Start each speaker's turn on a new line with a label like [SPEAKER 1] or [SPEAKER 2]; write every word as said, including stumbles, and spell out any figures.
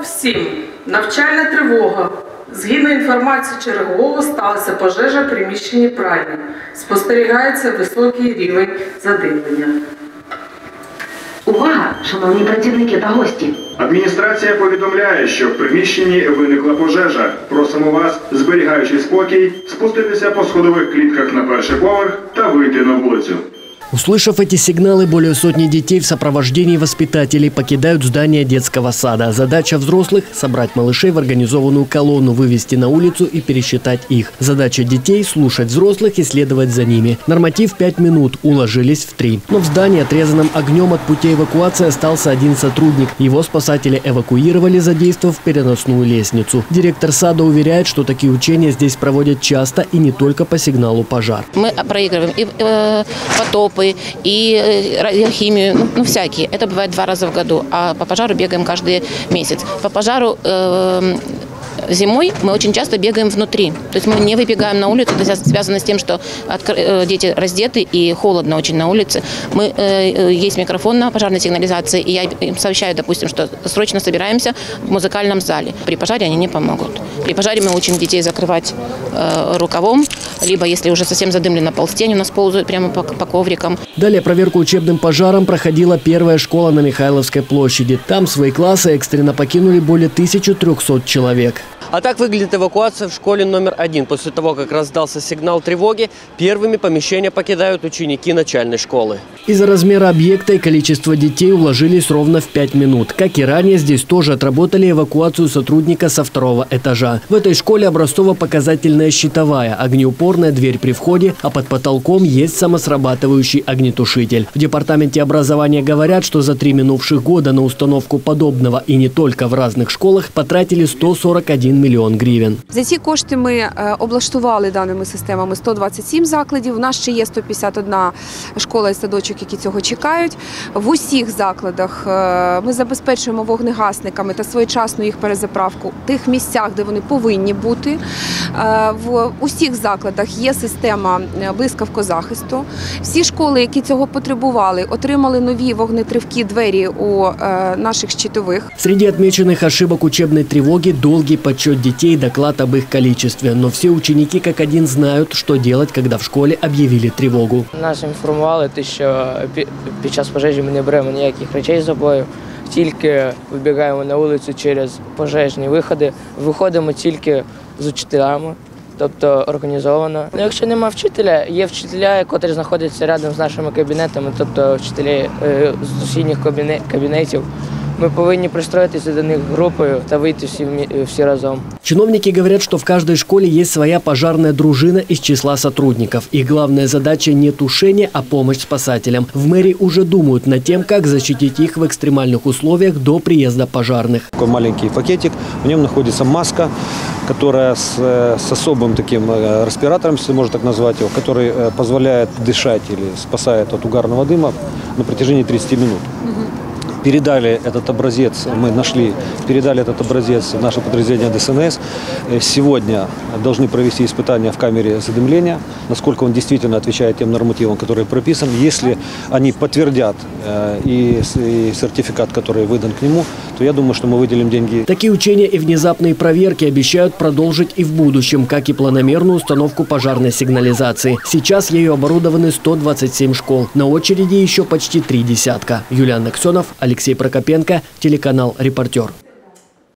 [SPEAKER 1] Увага всім! Навчальна тривога. Згідно інформації чергового, сталася пожежа в приміщенні пральні. Спостерігається високий рівень задимлення.
[SPEAKER 2] Увага, шановні працівники та гості!
[SPEAKER 3] Адміністрація повідомляє, що в приміщенні виникла пожежа. Просимо вас, зберігаючи спокій, спуститися по сходових клітках на перший поверх та вийти на вулицю.
[SPEAKER 4] Услышав эти сигналы, более сотни детей в сопровождении воспитателей покидают здание детского сада. Задача взрослых – собрать малышей в организованную колонну, вывести на улицу и пересчитать их. Задача детей – слушать взрослых и следовать за ними. Норматив пять минут, уложились в три. Но в здании, отрезанном огнем от путей эвакуации, остался один сотрудник. Его спасатели эвакуировали, задействовав переносную лестницу. Директор сада уверяет, что такие учения здесь проводят часто и не только по сигналу пожар.
[SPEAKER 5] Мы проигрываем и э, потопы, и радиохимию, ну, ну всякие. Это бывает два раза в году, а по пожару бегаем каждый месяц. По пожару э, зимой мы очень часто бегаем внутри. То есть мы не выбегаем на улицу, это связано с тем, что дети раздеты и холодно очень на улице. Мы, э, есть микрофон на пожарной сигнализации, и я им сообщаю, допустим, что срочно собираемся в музыкальном зале. При пожаре они не помогут. При пожаре мы учим детей закрывать э, рукавом, либо если уже совсем задымлено, ползтень у нас ползают прямо по, по коврикам.
[SPEAKER 4] Далее проверку учебным пожаром проходила первая школа на Михайловской площади. Там свои классы экстренно покинули более тысячи трёхсот человек.
[SPEAKER 6] А так выглядит эвакуация в школе номер один. После того, как раздался сигнал тревоги, первыми помещения покидают ученики начальной школы.
[SPEAKER 4] Из-за размера объекта и количества детей уложились ровно в пять минут. Как и ранее, здесь тоже отработали эвакуацию сотрудника со второго этажа. В этой школе образцово-показательная щитовая, огнеупорная дверь при входе, а под потолком есть самосрабатывающий огнетушитель. В департаменте образования говорят, что за три минувших года на установку подобного и не только в разных школах потратили сто сорок один мільйон гривень.
[SPEAKER 7] За ці кошти ми облаштували даними системами сто двадцять сім закладів. У нас ще є сто п'ятдесят одна школа і садочок, які цього чекають. В усіх закладах ми забезпечуємо вогнегасниками та своєчасну їх перезаправку в тих місцях, де вони повинні бути. В усіх закладах є система блискавкозахисту. Всі школи, які цього потребували, отримали нові вогнетривкі двері у наших щитових.
[SPEAKER 4] Среди отмеченных ошибок учебной тревоги долгий подсчет детей, доклад об их количестве. Но все ученики как один знают, что делать, когда в школе объявили тревогу.
[SPEAKER 8] Нас інформували, що під час пожежі ми не беремо ніяких речей з собою, тільки вибігаємо на вулицю через пожежні виходи, виходимо тільки з учителями, тобто організовано. Якщо немає вчителя, є вчителя, які знаходяться рядом з нашими кабінетами, тобто вчителі з сусідніх кабінетів. Мы повинні пристроитися до них группою та выйти все, все разом.
[SPEAKER 4] Чиновники говорят, что в каждой школе есть своя пожарная дружина из числа сотрудников. Их главная задача не тушение, а помощь спасателям. В мэрии уже думают над тем, как защитить их в экстремальных условиях до приезда пожарных.
[SPEAKER 9] Такой маленький пакетик, в нем находится маска, которая с, с особым таким респиратором, если можно так назвать его, который позволяет дышать или спасает от угарного дыма на протяжении тридцати минут. Передали этот образец, мы нашли, передали этот образец в наше подразделение ДСНС. Сегодня должны провести испытания в камере задымления, насколько он действительно отвечает тем нормативам, которые прописаны. Если они подтвердят и, и сертификат, который выдан к нему, то я думаю, что мы выделим деньги.
[SPEAKER 4] Такие учения и внезапные проверки обещают продолжить и в будущем, как и планомерную установку пожарной сигнализации. Сейчас ею оборудованы сто двадцать семь школ. На очереди еще почти три десятка. Юлиан Аксенов, Алексей Прокопенко, телеканал «Репортер».